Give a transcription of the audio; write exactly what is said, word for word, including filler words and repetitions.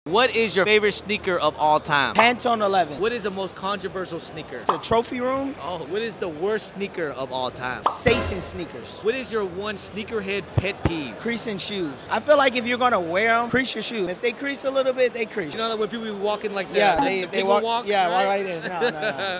What is your favorite sneaker of all time? Pantone eleven. What is the most controversial sneaker? The trophy room. Oh, what is the worst sneaker of all time? Satan sneakers. What is your one sneakerhead pet peeve? Creasing shoes. I feel like if you're gonna wear them, crease your shoes. If they crease a little bit, they crease. You know that when people be walking like that? Yeah, the, they, the they people walk. walk. Yeah, right? walk like this. No, no, no.